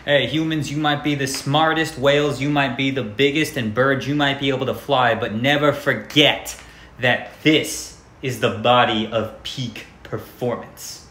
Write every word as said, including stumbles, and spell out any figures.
Hey, humans, you might be the smartest, whales, you might be the biggest, and birds, you might be able to fly, but never forget that this is the body of peak performance.